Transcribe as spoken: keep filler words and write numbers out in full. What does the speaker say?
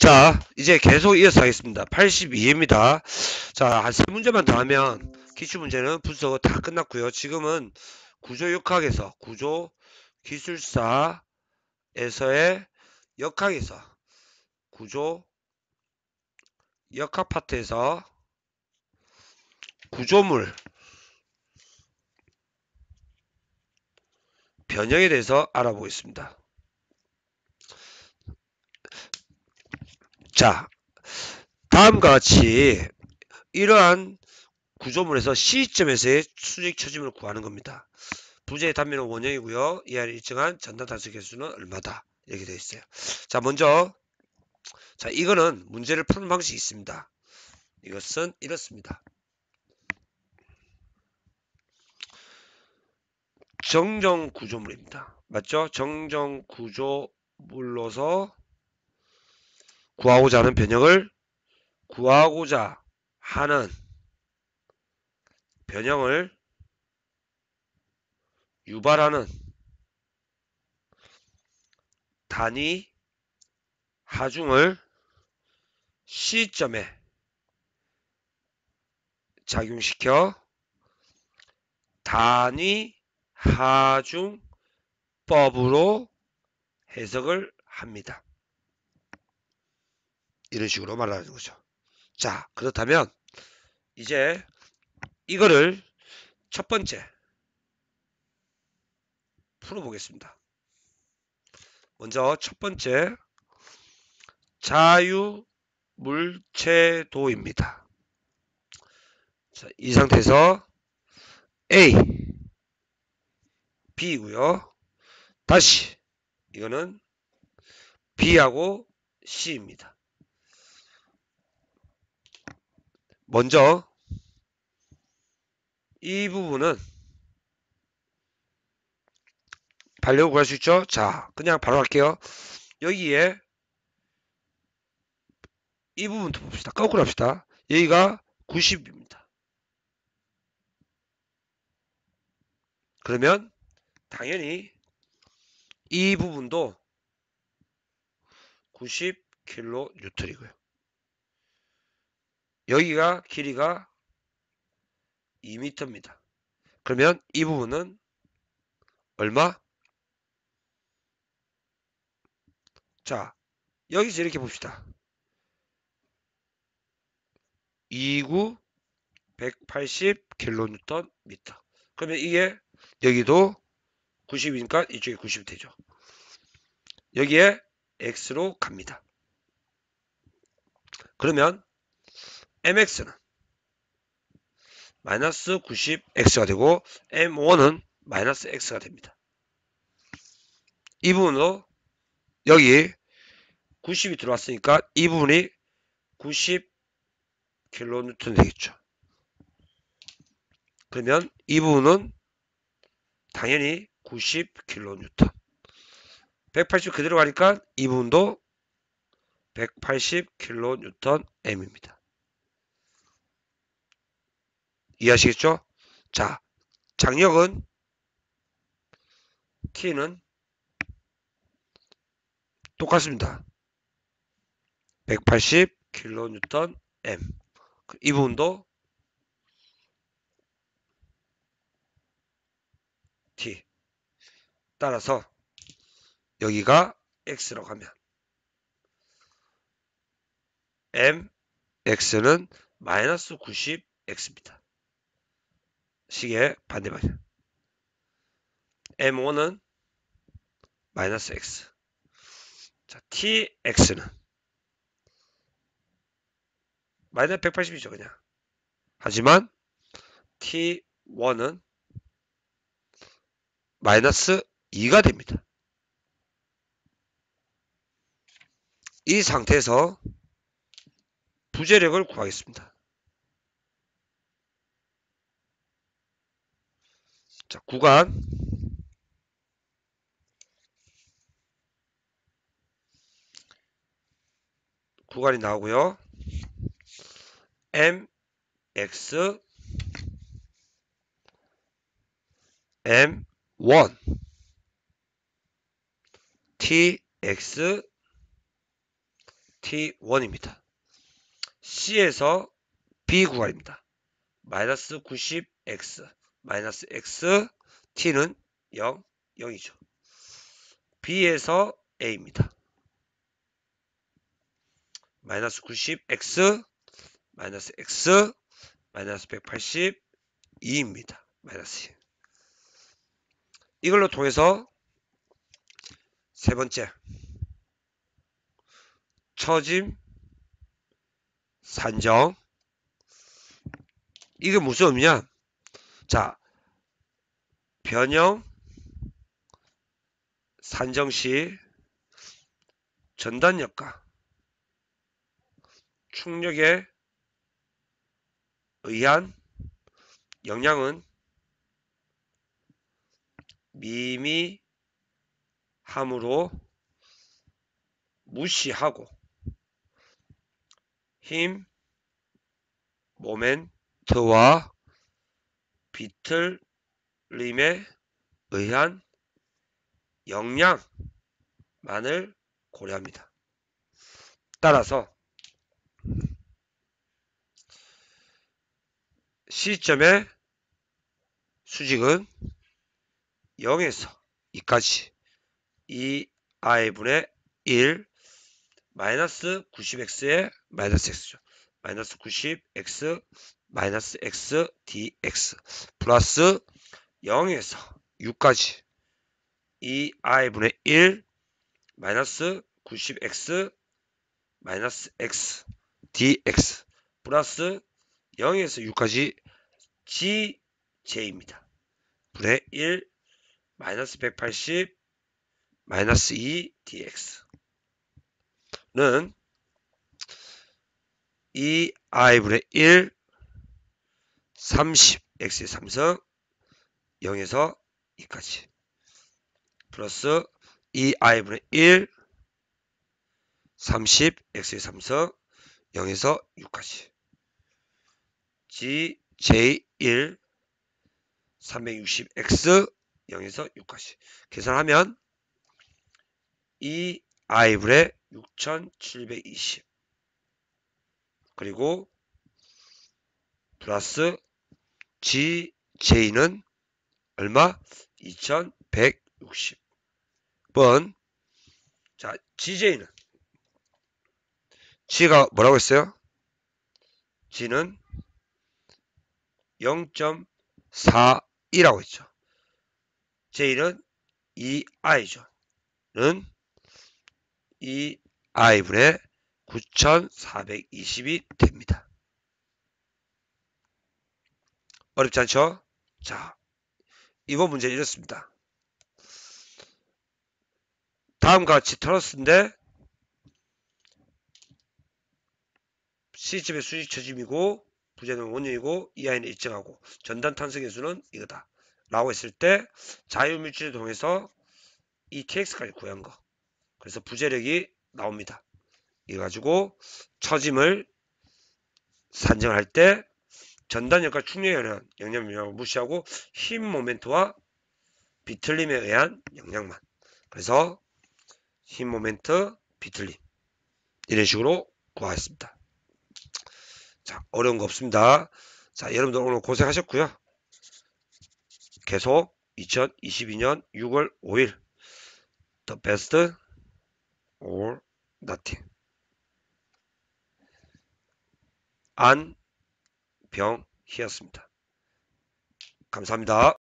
자, 이제 계속 이어서 하겠습니다. 팔십이 회입니다. 자, 한 세 문제만 더 하면 기출문제는 분석 다 끝났고요. 지금은 구조역학에서, 구조 기술사에서의 역학에서, 구조 역학 파트에서 구조물 변형에 대해서 알아보겠습니다. 자, 다음과 같이 이러한 구조물에서 C점에서의 수직 처짐을 구하는 겁니다. 부재의 단면은 원형이고요. 이 아래 일정한 전단 단수 개수는 얼마다. 이렇게 되어 있어요. 자, 먼저 자, 이거는 문제를 푸는 방식이 있습니다. 이것은 이렇습니다. 정정 구조물입니다. 맞죠? 정정 구조물로서 구하고자 하는 변형을 구하고자 하는 변형을 유발하는 단위 하중을 C점에 작용시켜 단위 하중법으로 해석을 합니다. 이런 식으로 말하는 거죠. 자, 그렇다면 이제 이거를 첫 번째 풀어보겠습니다. 먼저 첫 번째 자유물체도입니다. 자, 이 상태에서 A, B이고요. 다시 이거는 B하고 C입니다. 먼저 이 부분은 반려구 구할 수 있죠? 자, 그냥 바로 할게요. 여기에 이 부분부터 봅시다. 거꾸로 합시다. 여기가 구십입니다. 그러면 당연히 이 부분도 구십 킬로뉴턴이고요. 여기가 길이가 이 미터입니다. 그러면 이 부분은 얼마? 자, 여기서 이렇게 봅시다. 이십구, 백팔십 킬로뉴턴 미터. 그러면 이게 여기도 구십이니까 이쪽에 구십이 되죠. 여기에 X로 갑니다. 그러면 엠엑스는 마이너스 구십 엑스가 되고 엠원은 마이너스 X가 됩니다. 이 부분으로 여기 구십이 들어왔으니까 이 부분이 구십 킬로뉴턴 되겠죠. 그러면 이 부분은 당연히 구십 킬로뉴턴. 백팔십 그대로 가니까 이 부분도 백팔십 킬로뉴턴 M입니다. 이해하시겠죠? 자, 장력은 T는 똑같습니다. 백팔십 킬로뉴턴 M. 이 부분도 T. 따라서 여기가 X라고 하면 M, X는 마이너스 구십 엑스입니다. 식의 반대 방향. 엠원은 마이너스 X. 자, 티엑스는 마이너스 백팔십이죠, 그냥. 하지만 티원은 마이너스 이가 됩니다. 이 상태에서 부재력을 구하겠습니다. 자, 구간 구간이 나오고요. M, X, M, 원, T, X, 티 원입니다. C에서 B 구간입니다. 마이너스 구십 엑스 마이너스 X T는 영, 영이죠. B에서 A입니다. 마이너스 구십 엑스 마이너스 X 마이너스 백팔십이입니다. 마이너스 일. 이걸로 통해서 세 번째 처짐 산정. 이게 무슨 의미냐? 자, 변형 산정 시 전단력과 충력에 의한 영향은 미미함으로 무시하고 힘, 모멘트와 비틀림에 의한 영향만을 고려합니다. 따라서 C점의 수직은 영에서 이까지 이 아이분의 일 마이너스 구십 엑스의 마이너스 X죠. 마이너스 구십 엑스 마이너스 X dx 플러스 영에서 육까지 이 아이분의 일 마이너스 구십 엑스 마이너스 X dx 플러스 영에서 육까지 gj입니다. 분의 일 마이너스 백팔십 마이너스 이 dx는 이 아이분의 일 삼십 x의 삼성 영에서 이까지 플러스 이 아이분의 일 삼십 x의 삼성 영에서 육까지 gj1 삼백육십 엑스 영에서 육까지 계산하면 이 아이분의 육천칠백이십 그리고 플러스 gj는 얼마? 이천백육십 번. 자, gj는 g가 뭐라고 했어요? g는 영 점 사이라고 했죠. j는 이 아이죠. 는 이 아이분의 구천사백이십이 됩니다. 어렵지 않죠? 자, 이번 문제는 이렇습니다. 다음과 같이 터널스인데 C집의 수직 처짐이고 부재는 원형이고 이하이는 일정하고 전단 탄성의 수는 이거다 라고 했을 때 자유물질을 통해서 이 tx까지 구한 거. 그래서 부재력이 나옵니다. 이거 가지고 처짐을 산정을 할 때 전단력과 충력에 의한 영향을 무시하고 힘 모멘트와 비틀림에 의한 영향만. 그래서 힘 모멘트 비틀림 이런 식으로 구하였습니다. 자, 어려운 거 없습니다. 자, 여러분들 오늘 고생하셨고요. 계속 이천이십이 년 유월 오일 The best or nothing 안병희였습니다. 감사합니다.